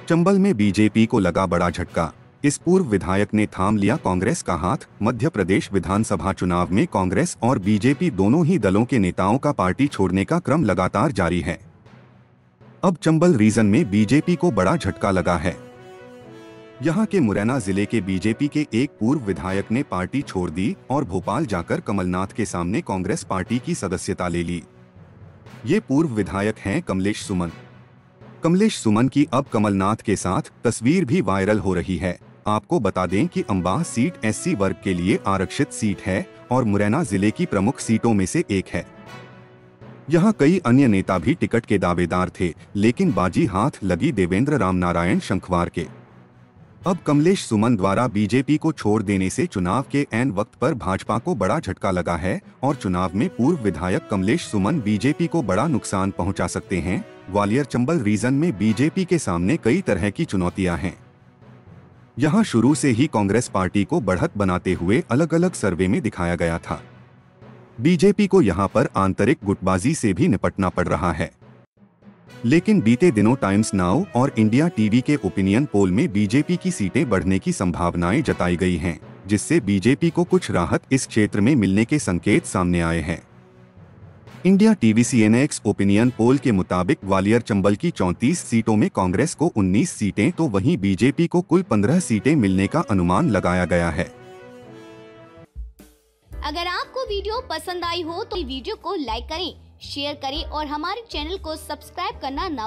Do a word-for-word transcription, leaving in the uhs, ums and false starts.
चंबल में बीजेपी को लगा बड़ा झटका। इस पूर्व विधायक ने थाम लिया कांग्रेस का हाथ। मध्य प्रदेश विधानसभा चुनाव में कांग्रेस और बीजेपी दोनों ही दलों के नेताओं का पार्टी छोड़ने का क्रम लगातार जारी है। अब चंबल रीजन में बीजेपी को बड़ा झटका लगा है। यहां के मुरैना जिले के बीजेपी के एक पूर्व विधायक ने पार्टी छोड़ दी और भोपाल जाकर कमलनाथ के सामने कांग्रेस पार्टी की सदस्यता ले ली। ये पूर्व विधायक हैं कमलेश सुमन। कमलेश सुमन की अब कमलनाथ के साथ तस्वीर भी वायरल हो रही है। आपको बता दें कि अंबाह सीट एससी वर्ग के लिए आरक्षित सीट है और मुरैना जिले की प्रमुख सीटों में से एक है। यहाँ कई अन्य नेता भी टिकट के दावेदार थे, लेकिन बाजी हाथ लगी देवेंद्र रामनारायण शंखवार के। अब कमलेश सुमन द्वारा बीजेपी को छोड़ देने से चुनाव के ऐन वक्त पर भाजपा को बड़ा झटका लगा है और चुनाव में पूर्व विधायक कमलेश सुमन बीजेपी को बड़ा नुकसान पहुंचा सकते हैं। ग्वालियर चंबल रीजन में बीजेपी के सामने कई तरह की चुनौतियां हैं। यहां शुरू से ही कांग्रेस पार्टी को बढ़त बनाते हुए अलग अलग सर्वे में दिखाया गया था। बीजेपी को यहां पर आंतरिक गुटबाजी से भी निपटना पड़ रहा है, लेकिन बीते दिनों टाइम्स नाउ और इंडिया टीवी के ओपिनियन पोल में बीजेपी की सीटें बढ़ने की संभावनाएं जताई गई हैं, जिससे बीजेपी को कुछ राहत इस क्षेत्र में मिलने के संकेत सामने आए हैं। India TV CNX opinion poll के मुताबिक ग्वालियर चंबल की चौंतीस सीटों में कांग्रेस को उन्नीस सीटें तो वहीं बीजेपी को कुल पंद्रह सीटें मिलने का अनुमान लगाया गया है। अगर आपको वीडियो पसंद आई हो तो वीडियो को लाइक करें, शेयर करें और हमारे चैनल को सब्सक्राइब करना ना